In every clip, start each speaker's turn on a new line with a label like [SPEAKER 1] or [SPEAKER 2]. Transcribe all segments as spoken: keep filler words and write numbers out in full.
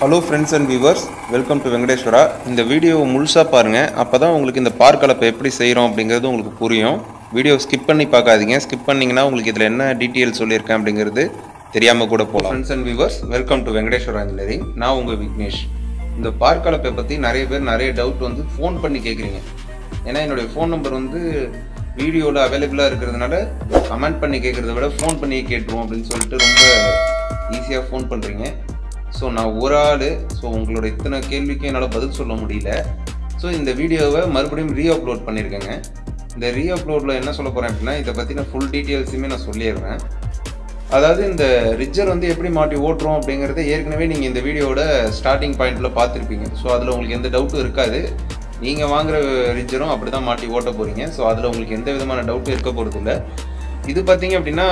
[SPEAKER 1] Hello friends and viewers, welcome to Venkateshwara. இந்த வீடியோவை முழுசாக பாருங்கள், அப்போ தான் உங்களுக்கு இந்த பார் கலப்பை எப்படி செய்கிறோம் அப்படிங்கிறது உங்களுக்கு புரியும். வீடியோ ஸ்கிப் பண்ணி பார்க்காதீங்க. ஸ்கிப் பண்ணிங்கன்னா உங்களுக்கு இதில் என்ன டீட்டெயில் சொல்லியிருக்கேன் அப்படிங்கிறது தெரியாமல் கூட போகலாம். Friends and viewers, welcome to Venkateswara engineering. நான் உங்கள் விக்னேஷ். இந்த பார் கலப்பை பற்றி நிறைய பேர் நிறைய டவுட் வந்து ஃபோன் பண்ணி கேட்குறீங்க. ஏன்னா என்னுடைய ஃபோன் நம்பர் வந்து வீடியோவில் அவைலபிளாக இருக்கிறதுனால கமெண்ட் பண்ணி கேட்குறத விட ஃபோன் பண்ணி கேட்டுருவோம் அப்படின்னு சொல்லிட்டு ரொம்ப ஈஸியாக ஃபோன் பண்ணுறீங்க. ஸோ நான் ஒரு ஆள், ஸோ உங்களோட இத்தனை கேள்விக்கும் என்னால் பதில் சொல்ல முடியல. ஸோ இந்த வீடியோவை மறுபடியும் ரீ அப்லோட் பண்ணியிருக்கேங்க. இந்த ரீ அப்லோடில் என்ன சொல்ல போகிறேன் அப்படின்னா, இதை பற்றின ஃபுல் டீட்டெயில்ஸுமே நான் சொல்லிடுறேன். அதாவது இந்த ரிஜர் வந்து எப்படி மாட்டி ஓட்டுறோம் அப்படிங்கிறத ஏற்கனவே நீங்கள் இந்த வீடியோவோட ஸ்டார்டிங் பாயிண்டில் பார்த்துருப்பீங்க. ஸோ அதில் உங்களுக்கு எந்த டவுட்டும் இருக்காது. நீங்கள் வாங்குகிற ரிஜரும் அப்படி தான் மாட்டி ஓட்ட போகிறீங்க. ஸோ அதில் உங்களுக்கு எந்த விதமான டவுட்டும் இருக்க போகிறது இல்லை. இது பார்த்தீங்க அப்படின்னா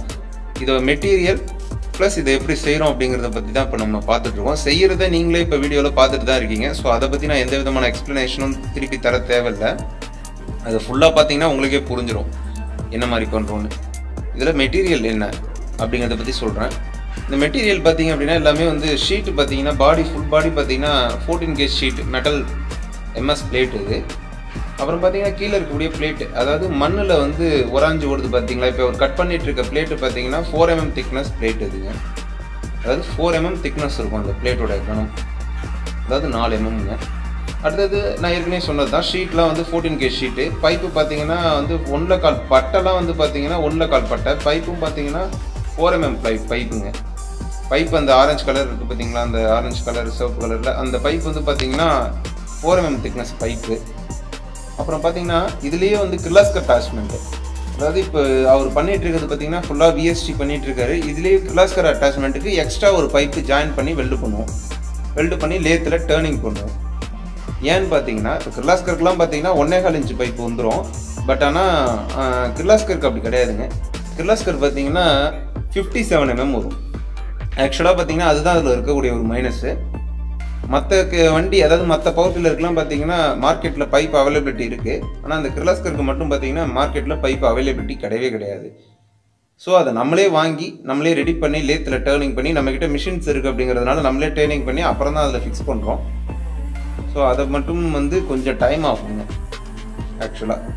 [SPEAKER 1] இதோட மெட்டீரியல் ப்ளஸ் இதை எப்படி செய்கிறோம் அப்படிங்கிறத பற்றி தான் இப்போ நம்ம பார்த்துட்ருக்கோம். செய்கிறத நீங்களே இப்போ வீடியோவில் பார்த்துட்டு தான் இருக்கீங்க. ஸோ அதை பற்றி நான் எந்த விதமான எக்ஸ்ப்ளனேஷனும் திருப்பி தர தேவையில்லை. அது ஃபுல்லாக பார்த்தீங்கன்னா உங்களுக்கே புரிஞ்சிடும் என்ன மாதிரி பண்ணுறோன்னு. இதில் மெட்டீரியல் என்ன அப்படிங்கிறத பற்றி சொல்கிறேன். இந்த மெட்டீரியல் பார்த்தீங்க அப்படின்னா எல்லாமே வந்து ஷீட்டு பார்த்தீங்கன்னா பாடி ஃபுல் பாடி பார்த்தீங்கன்னா fourteen gauge sheet metal MS plate இது. அப்புறம் பார்த்தீங்கன்னா கீழே இருக்கக்கூடிய பிளேட்டு, அதாவது மண்ணில் வந்து உராஞ்சி ஓடுது பார்த்தீங்களா. இப்போ ஒரு கட் பண்ணிட்டு இருக்க பிளேட்டு பார்த்தீங்கன்னா ஃபோர் எம்எம் திக்னஸ் பிளேட் இதுங்க. அதாவது ஃபோர் எம்எம் திக்னஸ் இருக்கும் அந்த பிளேட்டோட கணம், அதாவது நாலு எம்எம்ங்க. அடுத்தது நான் ஏற்கனவே சொன்னது தான், ஷீட்லாம் வந்து ஃபோர்டீன் கேஜ் ஷீட்டு. பைப்பு பார்த்தீங்கன்னா வந்து ஒன்றில் கால் பட்டைலாம் வந்து பார்த்தீங்கன்னா ஒன்றில் கால் பட்டை. பைப்பும் பார்த்தீங்கன்னா ஃபோர் எம்எம் பைப் பைப்புங்க. பைப் அந்த ஆரஞ்சு கலர் இருக்குது பார்த்தீங்களா, அந்த ஆரஞ்சு கலர் சிவப்பு கலரில் அந்த பைப் வந்து பார்த்தீங்கன்னா ஃபோர் எம்எம் திக்னஸ் பைப்பு. அப்புறம் பார்த்தீங்கன்னா இதுலேயே வந்து கிர்லாஸ்கர் அட்டாச்மெண்ட்டு, அதாவது இப்போ அவர் பண்ணிகிட்டு இருக்கிறது பார்த்தீங்கன்னா ஃபுல்லாக விஎஸ்டி பண்ணிகிட்டு இருக்காரு. இதுலேயே கிர்லாஸ்கர் அட்டாச்மெண்ட்டுக்கு எக்ஸ்ட்ரா ஒரு பைப்பு ஜாயின் பண்ணி வெல்டு பண்ணுவோம். வெல்டு பண்ணி லேத்தில் டேர்னிங் பண்ணுவோம். ஏன்னு பார்த்தீங்கன்னா இப்போ கிர்லாஸ்கருக்குலாம் பார்த்தீங்கன்னா ஒன்னே கால் இன்ச்சு பைப்பு வந்துடும். பட் ஆனால் கிர்லாஸ்கருக்கு அப்படி கிடையாதுங்க. கிர்லாஸ்கர் பார்த்தீங்கன்னா ஃபிஃப்டி செவன் எம்எம் வரும். ஆக்சுவலாக பார்த்தீங்கன்னா அதுதான் அதில் இருக்கக்கூடிய ஒரு மைனஸு. மற்ற வண்டி, அதாவது மற்ற பவர் டில்லருக்குலாம் பார்த்தீங்கன்னா மார்க்கெட்டில் பைப் அவைலபிலிட்டி இருக்குது. ஆனால் அந்த கிர்லாஸ்கருக்கு மட்டும் பார்த்தீங்கன்னா மார்க்கெட்டில் பைப் அவைலபிலிட்டி கிடையவே கிடையாது. ஸோ அதை நம்மளே வாங்கி நம்மளே ரெடி பண்ணி லேத்தில் டேர்னிங் பண்ணி, நம்மக்கிட்ட மிஷின்ஸ் இருக்குது அப்படிங்கிறதுனால நம்மளே டேர்னிங் பண்ணி அப்புறம் தான் அதில் ஃபிக்ஸ் பண்ணுறோம். ஸோ அதை மட்டும் வந்து கொஞ்சம் டைம் ஆகுங்க ஆக்சுவலாக.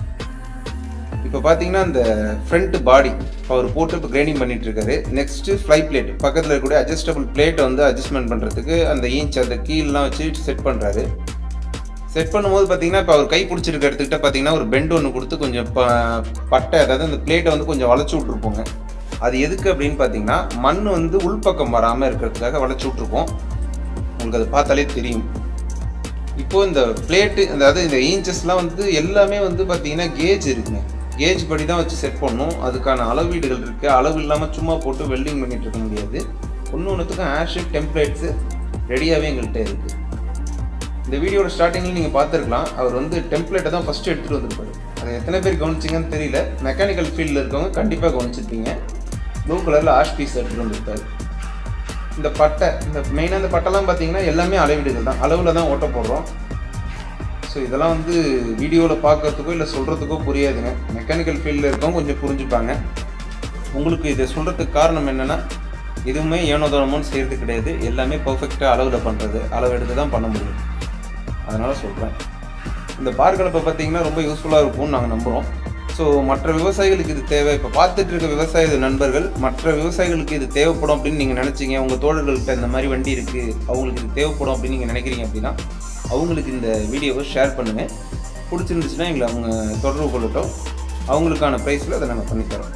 [SPEAKER 1] இப்போ பார்த்தீங்கன்னா இந்த ஃப்ரண்ட் பாடி அவர் போட்டு இப்போ கிரைண்டிங் பண்ணிட்டு இருக்காரு. நெக்ஸ்ட்டு ஃப்ளை பிளேட் பக்கத்தில் இருக்கக்கூடிய அட்ஜஸ்டபிள் பிளேட்டை வந்து அட்ஜஸ்ட்மெண்ட் பண்ணுறதுக்கு அந்த ஈஞ்ச் அந்த கீழெலாம் வச்சு செட் பண்ணுறாரு. செட் பண்ணும்போது பார்த்தீங்கன்னா இப்போ அவர் கை பிடிச்சிருக்க இடத்துக்கிட்ட பார்த்தீங்கன்னா ஒரு பெண்ட் ஒன்று கொடுத்து கொஞ்சம் ப பட்டை, அதாவது அந்த பிளேட்டை வந்து கொஞ்சம் வளைச்சி விட்ருப்போங்க. அது எதுக்கு அப்படின்னு பார்த்தீங்கன்னா மண் வந்து உள்பக்கம் வராமல் இருக்கிறதுக்காக வளைச்சி விட்ருப்போம். உங்களுக்கு அது பார்த்தாலே தெரியும். இப்போது இந்த பிளேட்டு, அதாவது இந்த ஈஞ்சஸ்லாம் வந்து எல்லாமே வந்து பார்த்தீங்கன்னா கேஜ் இருக்குங்க. கேஜ் படி தான் வச்சு செட் பண்ணணும். அதுக்கான அளவீடுகள் இருக்குது. அளவு இல்லாமல் சும்மா போட்டு வெல்டிங் பண்ணிகிட்டு இருக்க முடியாது. ஒன்று ஒன்றுத்துக்கும் ஆஷிப் டெம்ப்ளேட்ஸு ரெடியாகவே எங்கள்கிட்ட இருக்குது. இந்த வீடியோட ஸ்டார்டிங்கில் நீங்கள் பார்த்துருக்கலாம், அவர் வந்து டெம்ப்ளேட்டை தான் ஃபஸ்ட்டு எடுத்துகிட்டு வந்திருப்பாரு. அது எத்தனை பேர் கவனிச்சிங்கன்னு தெரியல. மெக்கானிக்கல் ஃபீல்டில் இருக்கவங்க கண்டிப்பாக கவனிச்சிருப்பீங்க. ப்ளூ கலரில் ஆஷ் பீஸ் எடுத்துகிட்டு வந்திருப்பாரு. இந்த பட்டை, இந்த மெயினாக இந்த பட்டைலாம் பார்த்தீங்கன்னா எல்லாமே அளவீடுகள் தான், அளவில் தான் ஓட்ட போடுறோம். ஸோ இதெல்லாம் வந்து வீடியோவில் பார்க்குறதுக்கோ இல்லை சொல்கிறதுக்கோ புரியாதுங்க. மெக்கானிக்கல் ஃபீல்டில் இருக்கவங்க கொஞ்சம் புரிஞ்சுப்பாங்க. உங்களுக்கு இதை சொல்கிறதுக்கு காரணம் என்னென்னா, எதுவுமே ஏனோதானமோன்னு செய்கிறது கிடையாது. எல்லாமே பர்ஃபெக்டாக அளவில் பண்ணுறது, அளவு எடுத்து தான் பண்ண முடியும். அதனால் சொல்கிறேன். இந்த பார் கலப்பை பார்த்தீங்கன்னா ரொம்ப யூஸ்ஃபுல்லாக இருக்கும்னு நாங்கள் நம்புகிறோம். ஸோ மற்ற விவசாயிகளுக்கு இது தேவை. இப்போ பார்த்துட்டு இருக்க விவசாய நண்பர்கள் மற்ற விவசாயிகளுக்கு இது தேவைப்படும் அப்படின்னு நீங்கள் நினச்சிங்க, உங்கள் தோழர்கள்கிட்ட இந்த மாதிரி வண்டி இருக்குது, அவங்களுக்கு இது தேவைப்படும் அப்படின்னு நீங்கள் நினைக்கிறீங்க அப்படின்னா அவங்களுக்கு இந்த வீடியோவை ஷேர் பண்ணுங்கள். பிடிச்சிருந்துச்சுன்னா எங்களை அவங்க தொடர்பு கொள்ளட்டும். அவங்களுக்கான ப்ரைஸில் அதை நாங்கள் பண்ணித்தரோம்.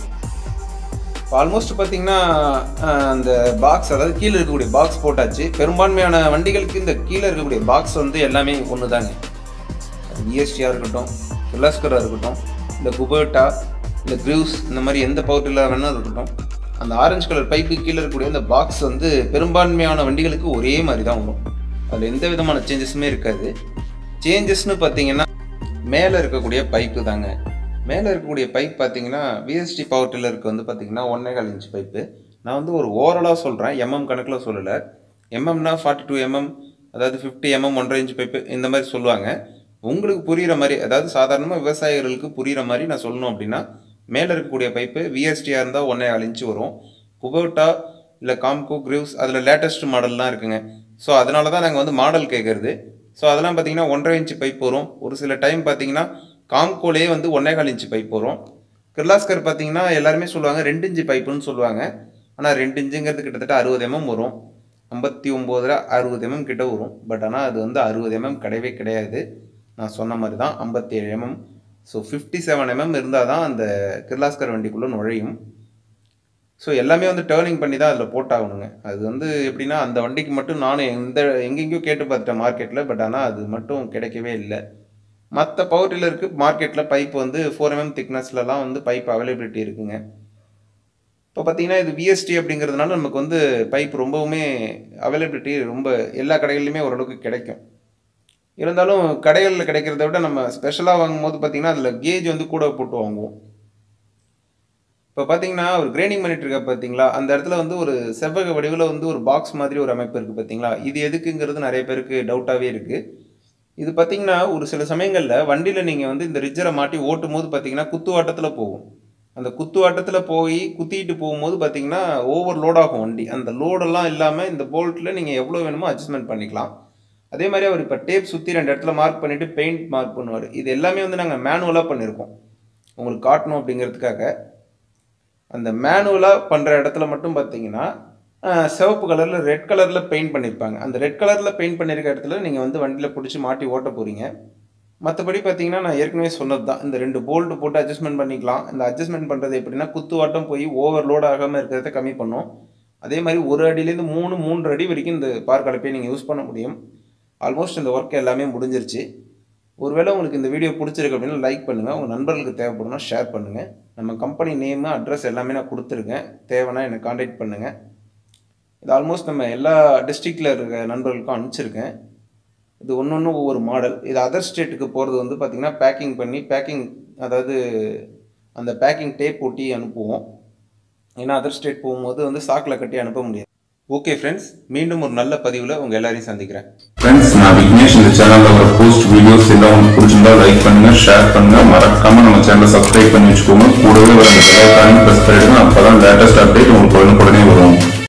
[SPEAKER 1] இப்போ ஆல்மோஸ்ட் பார்த்திங்கன்னா அந்த பாக்ஸ், அதாவது கீழே இருக்கக்கூடிய பாக்ஸ் போட்டாச்சு. பெரும்பான்மையான வண்டிகளுக்கு இந்த கீழே இருக்கக்கூடிய பாக்ஸ் வந்து எல்லாமே ஒன்று தாங்க. அது விஎஸ்டியாக இருக்கட்டும், கிர்லாஸ்கராக இருக்கட்டும், இந்த குபர்ட்டா, இந்த க்ரூஸ், இந்த மாதிரி எந்த பவர் டில்லர் வேணாலும் இருக்கட்டும், அந்த ஆரஞ்சு கலர் பைப்பு கீழே இருக்கக்கூடிய அந்த பாக்ஸ் வந்து பெரும்பான்மையான வண்டிகளுக்கு ஒரே மாதிரி தான் வரும். அதில் எந்த விதமான சேஞ்சஸுமே இருக்காது. சேஞ்சஸ்னு பார்த்தீங்கன்னா மேலே இருக்கக்கூடிய பைப்பு தாங்க. மேலே இருக்கக்கூடிய பைப் பார்த்தீங்கன்னா விஎஸ்டி பவர் டில்லருக்கு வந்து பார்த்தீங்கன்னா ஒன்னே கால் இன்ச் பைப்பு. நான் வந்து ஒரு ஓவராலாக சொல்கிறேன், எம்எம் கணக்கில் சொல்லலை. எம்எம்னா ஃபார்ட்டி டூ எம்எம், அதாவது ஃபிஃப்டி எம்எம் ஒன்றரை இன்ச் பைப்பு இந்த மாதிரி சொல்லுவாங்க. உங்களுக்கு புரிகிற மாதிரி, அதாவது சாதாரணமாக விவசாயிகளுக்கு புரிகிற மாதிரி நான் சொல்லணும் அப்படின்னா, மேலே இருக்கக்கூடிய பைப்பு விஎஸ்டியாக இருந்தால் ஒன்றே கால் இன்ச்சு வரும். குபோட்டா இல்லை காம்கோ கிரிவ்ஸ் அதில் லேட்டஸ்ட் மாடல்லாம் இருக்குங்க. ஸோ அதனால தான் நாங்கள் வந்து மாடல் கேட்குறது. ஸோ அதெல்லாம் பார்த்தீங்கன்னா ஒன்றரை இன்ச்சு பைப் வரும். ஒரு சில டைம் பார்த்தீங்கன்னா காம்கோலேயே வந்து ஒன்றே கால் இன்ச்சு பைப் வரும். கிர்லாஸ்கர் பார்த்தீங்கன்னா எல்லாருமே சொல்லுவாங்க ரெண்டு இன்ச்சு பைப்புன்னு சொல்லுவாங்க. ஆனால் ரெண்டு இன்ச்சுங்கிறது கிட்டத்தட்ட அறுபது எம்எம் வரும். ஐம்பத்தி ஒம்போதில் அறுபது எம்எம் கிட்ட வரும். பட் ஆனால் அது வந்து அறுபது எம்எம் கிடையவே கிடையாது. நான் சொன்ன மாதிரி தான் ஐம்பத்தி ஏழு MM. So fifty seven MM இருந்தால் தான் அந்த கிர்லாஸ்கர் வண்டிக்குள்ளே நுழையும். ஸோ எல்லாமே வந்து டேர்னிங் பண்ணி தான் அதில் போட்டாகணுங்க. அது வந்து எப்படின்னா அந்த வண்டிக்கு மட்டும் நானும் எந்த எங்கெங்கேயோ கேட்டு பார்த்துட்டேன் மார்க்கெட்டில். பட் ஆனால் அது மட்டும் கிடைக்கவே இல்லை. மற்ற பவர் டில்லருக்கு மார்க்கெட்டில் பைப் வந்து ஃபோர் எம்எம் திக்னஸ்லலாம் வந்து பைப் அவைலபிலிட்டி இருக்குங்க. இப்போ பார்த்தீங்கன்னா இது விஎஸ்டி அப்படிங்கிறதுனால நமக்கு வந்து பைப் ரொம்பவுமே அவைலபிலிட்டி ரொம்ப எல்லா கடைகள்லையுமே ஓரளவுக்கு கிடைக்கும். இருந்தாலும் கடைகளில் கிடைக்கிறத விட நம்ம ஸ்பெஷலாக வாங்கும்போது பார்த்தீங்கன்னா அதில் கேஜ் வந்து கூட போட்டு வாங்குவோம். இப்போ பார்த்தீங்கன்னா ஒரு கிரைண்டிங் பண்ணிட்டு இருக்க பார்த்தீங்களா, அந்த இடத்துல வந்து ஒரு செவ்வக வடிவில் வந்து ஒரு பாக்ஸ் மாதிரி ஒரு அமைப்பு இருக்குது பார்த்தீங்களா. இது எதுக்குங்கிறது நிறைய பேருக்கு டவுட்டாகவே இருக்குது. இது பார்த்தீங்கன்னா ஒரு சில சமயங்களில் வண்டியில் நீங்கள் வந்து இந்த ரிஜரை மாட்டி ஓட்டும் போது பார்த்தீங்கன்னா குத்துவாட்டத்தில் போகும். அந்த குத்துவாட்டத்தில் போய் குத்திட்டு போகும்போது பார்த்தீங்கன்னா ஓவர் லோட் ஆகும் வண்டி. அந்த லோடெல்லாம் இல்லாமல் இந்த போல்ட்டில் நீங்கள் எவ்வளோ வேணுமோ அட்ஜஸ்ட்மெண்ட் பண்ணிக்கலாம். அதே மாதிரி அவர் இப்போ டேப் சுற்றி ரெண்டு இடத்துல மார்க் பண்ணிவிட்டு பெயிண்ட் மார்க் பண்ணுவார். இது எல்லாமே வந்து நாங்கள் மேனுவலாக பண்ணியிருக்கோம் உங்களுக்கு காட்டணும் அப்படிங்கிறதுக்காக. அந்த மேனுவலாக பண்ணுற இடத்துல மட்டும் பார்த்தீங்கன்னா சிவப்பு கலரில் ரெட் கலரில் பெயிண்ட் பண்ணியிருப்பாங்க. அந்த ரெட் கலரில் பெயிண்ட் பண்ணியிருக்க இடத்துல நீங்கள் வந்து வண்டியில் பிடிச்சி மாட்டி ஓட்ட போகிறீங்க. மற்றபடி பார்த்தீங்கன்னா நான் ஏற்கனவே சொன்னது தான், இந்த ரெண்டு போல்ட்டு போட்டு அட்ஜஸ்ட்மெண்ட் பண்ணிக்கலாம். இந்த அட்ஜஸ்ட்மெண்ட் பண்ணுறது எப்படின்னா குத்துவாட்டம் போய் ஓவர் லோட் ஆகாமல் இருக்கிறத கம்மி பண்ணும். அதே மாதிரி ஒரு அடியிலேருந்து மூணு மூன்று அடி வரைக்கும் இந்த பார் கலப்பையை நீங்கள் யூஸ் பண்ண முடியும். ஆல்மோஸ்ட் இந்த ஒர்க் எல்லாமே முடிஞ்சிருச்சு. ஒருவேளை உங்களுக்கு இந்த வீடியோ பிடிச்சிருக்கு அப்படின்னா லைக் பண்ணுங்கள். உங்கள் நண்பர்களுக்கு தேவைப்படும்னா ஷேர் பண்ணுங்கள். நம்ம கம்பெனி நேமு அட்ரஸ் எல்லாமே நான் கொடுத்துருக்கேன். தேவைன்னா என்னை காண்டாக்ட் பண்ணுங்கள். இது ஆல்மோஸ்ட் நம்ம எல்லா டிஸ்ட்ரிக்டில் இருக்க நண்பர்களுக்கும் அனுப்பிச்சிருக்கேன். இது ஒன்று ஒன்று ஒவ்வொரு மாடல். இது அதர் ஸ்டேட்டுக்கு போகிறது வந்து பார்த்திங்கன்னா பேக்கிங் பண்ணி பேக்கிங் அதாவது அந்த பேக்கிங் டேப் ஒட்டி அனுப்புவோம். ஏன்னா அதர் ஸ்டேட் போகும்போது வந்து சாக்கில் கட்டி அனுப்ப முடியாது. ஓகே ஃப்ரெண்ட்ஸ், மீண்டும் ஒரு நல்ல பதிவில் உங்கள் எல்லாரையும் சந்திக்கிறேன்.
[SPEAKER 2] ஃப்ரெண்ட்ஸ், நான் விக்னேஷ். இந்த சேனலில் வர போஸ்ட் வீடியோஸ் எல்லாம் உங்களுக்கு பிடிச்சிருந்தா லைக் பண்ணுங்கள், ஷேர் பண்ணுங்கள். மறக்காமல் நம்ம சேனலை சப்ஸ்கிரைப் பண்ணி வச்சுக்கோங்க. கூடவே வர பெல் ஐகானையும் ப்ரெஸ் பண்ணிடுங்க. அப்போ தான் லேட்டஸ்ட் அப்டேட் உங்களுக்கு உடனுக்குடனே வரும்.